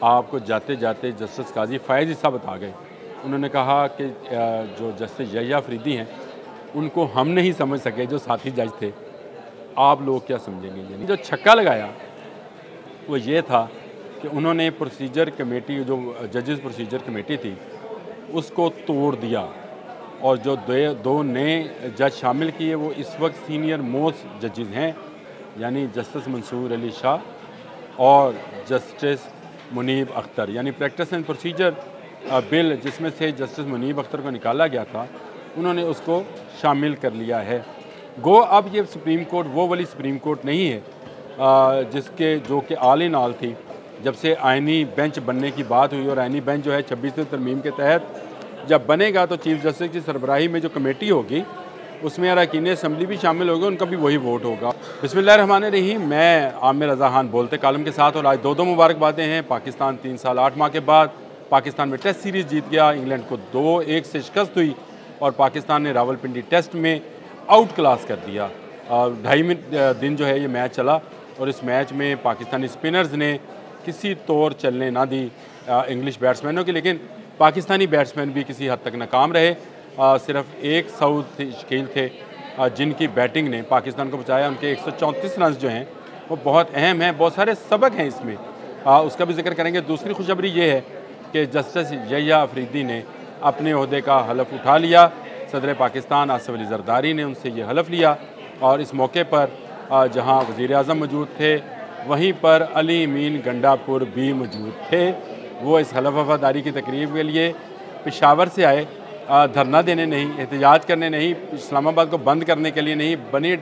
आपको जाते जाते जस्टिस काजी फ़ायज़ ईसा बता गए। उन्होंने कहा कि जो जस्टिस यहिया अफरीदी हैं उनको हम नहीं समझ सके जो साथी जज थे, आप लोग क्या समझेंगे। यानी जो छक्का लगाया वो ये था कि उन्होंने प्रोसीजर कमेटी, जो जजेस प्रोसीजर कमेटी थी, उसको तोड़ दिया और जो दो नए जज शामिल किए वो इस वक्त सीनियर मोस्ट जजेस हैं, यानी जस्टिस मंसूर अली शाह और जस्टिस मुनीब अख्तर। यानी प्रैक्टिस एंड प्रोसीजर बिल जिसमें से जस्टिस मुनीब अख्तर को निकाला गया था, उन्होंने उसको शामिल कर लिया है। गो अब ये सुप्रीम कोर्ट वो वाली सुप्रीम कोर्ट नहीं है जिसके जो कि आल इन आल थी। जब से आइनी बेंच बनने की बात हुई और आइनी बेंच जो है 26वीं तरमीम के तहत जब बनेगा तो चीफ जस्टिस की सरबराही में जो कमेटी होगी उसमें अरकान असम्बली भी शामिल होगा, उनका भी वही वोट होगा। बिस्मिल्लाहिर्रहमानिर्रहीम। मैं आमिर रज़ा खान बोलते कालम के साथ, और आज दो मुबारकबादें हैं। पाकिस्तान 3 साल 8 माह के बाद पाकिस्तान में टेस्ट सीरीज़ जीत गया, इंग्लैंड को 2-1 से शिकस्त हुई और पाकिस्तान ने रावलपिंडी टेस्ट में आउट क्लास कर दिया। 2.5 दिन जो है ये मैच चला और इस मैच में पाकिस्तानी स्पिनर्स ने किसी तौर चलने ना दी इंग्लिश बैट्समैनों की, लेकिन पाकिस्तानी बैट्समैन भी किसी हद तक नाकाम रहे। सिर्फ एक साउथ शकील थे जिनकी बैटिंग ने पाकिस्तान को बचाया। उनके 134 रन जो हैं वो बहुत अहम हैं, बहुत सारे सबक हैं इसमें, उसका भी जिक्र करेंगे। दूसरी खुशखबरी ये है कि जस्टिस यहिया अफरीदी ने अपने ओहदे का हलफ उठा लिया। सदर पाकिस्तान आसिफ अली जरदारी ने उनसे ये हलफ लिया और इस मौके पर जहाँ वज़ीर आज़म मौजूद थे वहीं पर अली अमीन गंडापुर भी मौजूद थे। वो इस हलफ वफादारी की तकरीब के लिए पेशावर से आए, धरना देने नहीं, एहतजाज करने नहीं, इस्लामाबाद को बंद करने के लिए नहीं, बनी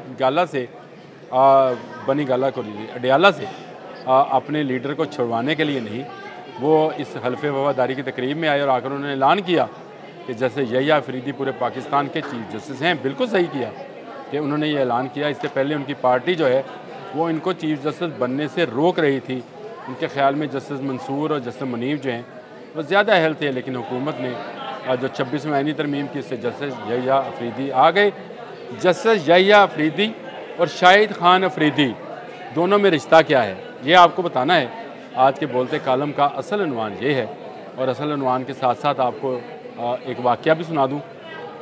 गाला को अडियाला से अपने लीडर को छुड़वाने के लिए नहीं। वो इस हल्फ वफादारी की तकरीब में आए और आकर उन्होंने ऐलान किया कि जैसे यहिया अफरीदी पूरे पाकिस्तान के चीफ जस्टिस हैं। बिल्कुल सही किया कि उन्होंने ये ऐलान किया। इससे पहले उनकी पार्टी जो है वो इनको चीफ जस्टिस बनने से रोक रही थी। उनके ख्याल में जस्टिस मंसूर और जस्टिस मुनीब जो हैं वो ज़्यादा अहल थे, लेकिन हुकूमत ने जो 26वीं आईनी तरमीम की इससे जस्टिस यहिया अफरीदी आ गए। जस्टिस यहिया अफरीदी और शाहिद खान अफरीदी दोनों में रिश्ता क्या है ये आपको बताना है। आज के बोलते कालम का असल उन्वान ये है और असल उन्वान के साथ साथ आपको एक वाक़या भी सुना दूँ।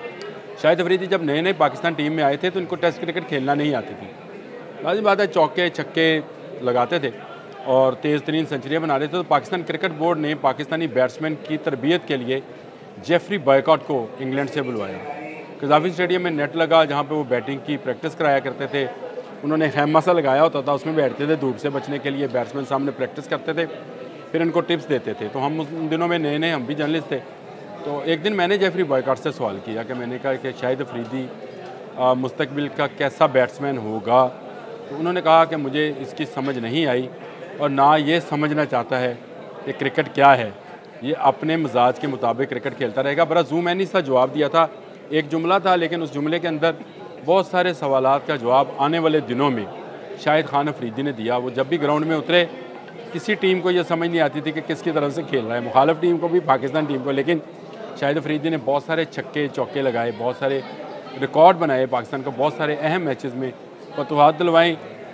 शाहिद अफरीदी जब नए नए पाकिस्तान टीम में आए थे तो इनको टेस्ट क्रिकेट खेलना नहीं आती थी। लाज़िम बात है, चौके छक्के लगाते थे और तेज़ तरीन सेंचुरियाँ बना रहे थे। तो पाकिस्तान क्रिकेट बोर्ड ने पाकिस्तानी बैट्समैन की तरबियत के लिए जेफरी बॉयकॉट को इंग्लैंड से बुलवाया। कज़ाफ़ी स्टेडियम में नेट लगा जहाँ पे वो बैटिंग की प्रैक्टिस कराया करते थे। उन्होंने खैमा सा लगाया होता था, उसमें बैठते थे धूप से बचने के लिए। बैट्समैन सामने प्रैक्टिस करते थे, फिर इनको टिप्स देते थे। तो हम उन दिनों में नए नए हम भी जर्नलिस्ट थे। तो एक दिन मैंने जेफरी बॉयकॉट से सवाल किया कि मैंने कहा कि शाहिद अफरीदी मुस्तकबिल का कैसा बैट्समैन होगा। तो उन्होंने कहा कि मुझे इसकी समझ नहीं आई और ना ये समझना चाहता है कि क्रिकेट क्या है। ये अपने मिजाज के मुताबिक क्रिकेट खेलता रहेगा। बड़ा जूम एनी सा जवाब दिया था। एक जुमला था लेकिन उस जुमले के अंदर बहुत सारे सवालात का जवाब आने वाले दिनों में शाहिद खान अफरीदी ने दिया। वो जब भी ग्राउंड में उतरे किसी टीम को ये समझ नहीं आती थी कि किसकी तरफ से खेल रहा है, मुखालिफ टीम को भी पाकिस्तान टीम को। लेकिन शाहिद अफरीदी ने बहुत सारे छक्के चौके लगाए, बहुत सारे रिकॉर्ड बनाए पाकिस्तान को, बहुत सारे अहम मैचेस में फतवाहत दिलवाई,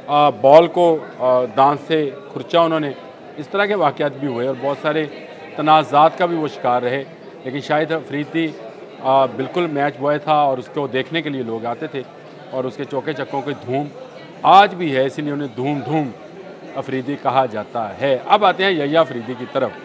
बॉल को दांत से खुरचा उन्होंने। इस तरह के वाक़यात भी हुए और बहुत सारे तनाज़ात का भी वो शिकार रहे। लेकिन शाहिद अफरीदी बिल्कुल मैच बॉय था और उसको देखने के लिए लोग आते थे और उसके चौके चक्कों की धूम आज भी है, इसीलिए उन्हें धूम धूम अफरीदी कहा जाता है। अब आते हैं यहिया अफरीदी की तरफ।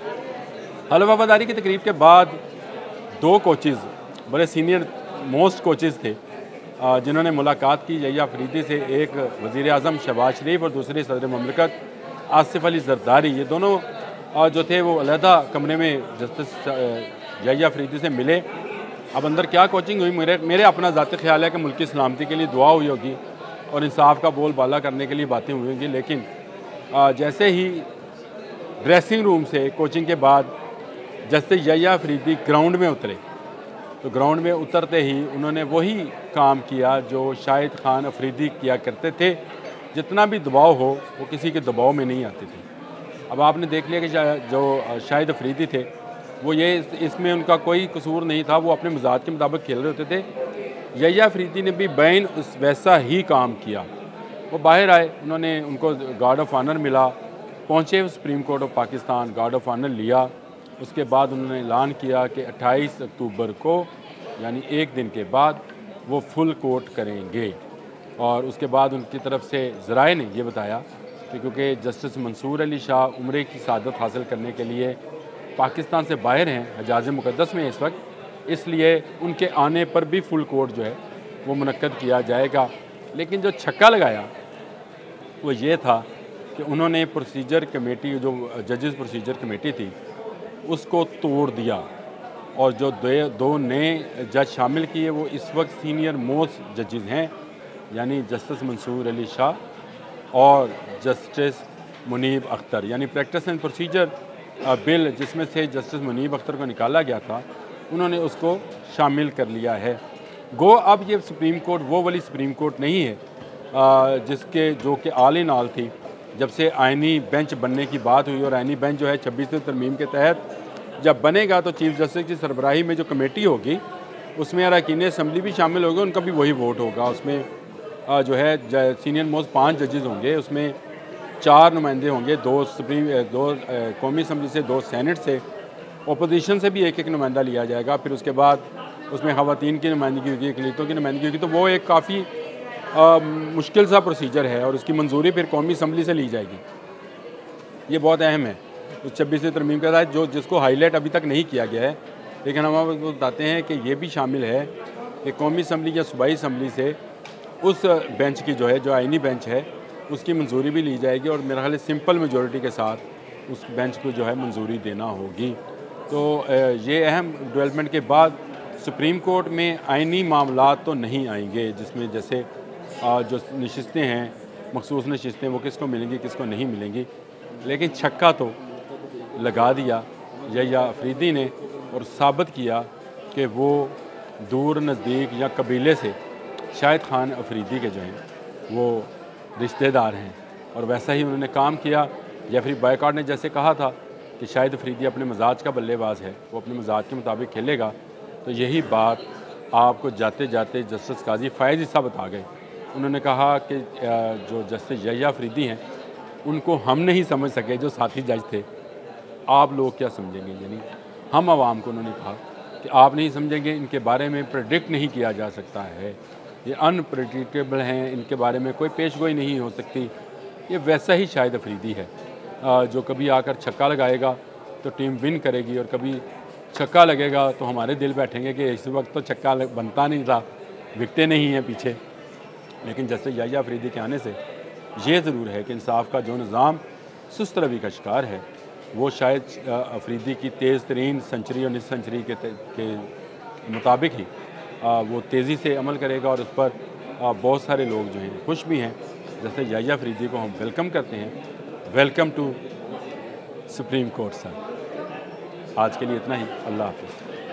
हल्फ वफादारी की तकरीब के बाद 2 कोचेज़, बड़े सीनियर मोस्ट कोचेज़ थे जिन्होंने मुलाकात की यहिया अफरीदी से। एक वज़ीर आज़म शहबाज शरीफ और दूसरे सदर ममलिकत आसिफ अली जरदारी। ये दोनों जो थे वो अलहदा कमरे में जस्टिस यहिया अफरीदी से मिले। अब अंदर क्या कोचिंग हुई, मेरे अपना ज़ाती ख्याल है कि मुल्क की सलामती के लिए दुआ हुई होगी और इंसाफ का बोल बाला करने के लिए बातें हुई होंगी। लेकिन जैसे ही ड्रेसिंग रूम से कोचिंग के बाद जस्टिस यहिया अफरीदी ग्राउंड में उतरे तो ग्राउंड में उतरते ही उन्होंने वही काम किया जो शाहिद खान अफरीदी किया करते थे। जितना भी दबाव हो वो किसी के दबाव में नहीं आते थे। अब आपने देख लिया कि जो शाहिद अफरीदी थे वो ये इसमें उनका कोई कसूर नहीं था, वो अपने मिजाज के मुताबिक खेल रहे होते थे। यहिया अफरीदी ने भी बैन वैसा ही काम किया। वो बाहर आए, उन्होंने उनको गार्ड ऑफ ऑनर मिला पहुँचे supreme court of Pakistan, guard of honour लिया। उसके बाद उन्होंने ऐलान किया कि 28 अक्टूबर को यानी एक दिन के बाद वो फुल कोर्ट करेंगे। और उसके बाद उनकी तरफ से ज़राए ने ये बताया कि क्योंकि जस्टिस मंसूर अली शाह उम्रे की सआदत हासिल करने के लिए पाकिस्तान से बाहर हैं, हजाज मुक़द्दस में इस वक्त, इसलिए उनके आने पर भी फुल कोर्ट जो है वो मुनक्कद किया जाएगा। लेकिन जो छक्का लगाया वो ये था कि उन्होंने प्रोसीजर कमेटी, जो जजेस प्रोसीजर कमेटी थी, उसको तोड़ दिया और जो दो नए जज शामिल किए वो इस वक्त सीनियर मोस्ट जजेस हैं, यानी जस्टिस मंसूर अली शाह और जस्टिस मुनीब अख्तर। यानी प्रैक्टिस एंड प्रोसीजर बिल जिसमें से जस्टिस मुनीब अख्तर को निकाला गया था, उन्होंने उसको शामिल कर लिया है। गो अब ये सुप्रीम कोर्ट वो वाली सुप्रीम कोर्ट नहीं है जिसके जो कि आल इन आल थी। जब से आइनी बेंच बनने की बात हुई और आइनी बेंच जो है 26वीं तरमीम के तहत जब बनेगा तो चीफ जस्टिस की सरबराही में जो कमेटी होगी उसमें अरकान असम्बली भी शामिल होंगे, उनका भी वही वोट होगा। उसमें जो है सीनियर मोस्ट 5 जजेस होंगे, उसमें 4 नुमाइंदे होंगे, 2 कौमी असम्बली से, 2 सेनेट से, अपोजिशन से भी एक नुमाइंदा लिया जाएगा। फिर उसके बाद उसमें ख़वातीन की नुमाइंदगी होगी, अक़लियतों की नुमाइंदगी होगी। तो वो एक काफ़ी मुश्किल सा प्रोसीजर है और उसकी मंजूरी फिर कौमी असम्बली से ली जाएगी। ये बहुत अहम है उस 26वीं तरमीम के तहत, जो जिसको हाईलाइट अभी तक नहीं किया गया है। लेकिन हम आपको बताते हैं कि ये भी शामिल है कि कौमी असम्बली या सूबाई असम्बली से उस बेंच की जो है, जो आइनी बेंच है, उसकी मंजूरी भी ली जाएगी और मेरा ख्याल है सिंपल मेजॉरिटी के साथ उस बेंच को जो है मंजूरी देना होगी। तो ये अहम डेवलपमेंट के बाद सुप्रीम कोर्ट में आइनी मामलात तो नहीं आएंगे, जिसमें जैसे जो नशिस्तें हैं, मखसूस नशिस्तें, वो किसको मिलेंगी किसको नहीं मिलेंगी। लेकिन छक्का तो लगा दिया यहिया अफरीदी ने और साबित किया कि वो दूर नज़दीक या कबीले से शाहिद खान अफरीदी के जो हैं वो रिश्तेदार हैं और वैसा ही उन्होंने काम किया। जेफरी बायकॉट ने जैसे कहा था कि शाहिद अफरीदी अपने मजाज का बल्लेबाज है, वो अपने मजाज के मुताबिक खेलेगा, तो यही बात आपको जाते जाते जस्टिस काजी फ़ायज़ ईसा बता गए। उन्होंने कहा कि जो जस्टिस यहिया अफरीदी हैं उनको हम नहीं समझ सके, जो साथी जज थे, आप लोग क्या समझेंगे। यानी हम आवाम को उन्होंने कहा कि आप नहीं समझेंगे, इनके बारे में प्रेडिक्ट नहीं किया जा सकता है, ये अनप्रेडिक्टेबल हैं, इनके बारे में कोई पेशगोई नहीं हो सकती। ये वैसा ही शाहिद अफरीदी है जो कभी आकर छक्का लगाएगा तो टीम विन करेगी और कभी छक्का लगेगा तो हमारे दिल बैठेंगे कि इस वक्त तो छक्का बनता नहीं था, विकटे नहीं हैं पीछे। लेकिन जैसे यहिया अफरीदी के आने से ये ज़रूर है कि इंसाफ का जो निज़ाम सुस्त रवि का शिकार है, वो शायद अफरीदी की तेज़ तरीन सेंचुरी और निस सेंचुरी के मुताबिक ही वो तेज़ी से अमल करेगा और उस पर बहुत सारे लोग जो हैं खुश भी हैं। जैसे यहिया अफरीदी को हम वेलकम करते हैं, welcome to supreme court sir. आज के लिए इतना ही, अल्लाह हाफ़िज़।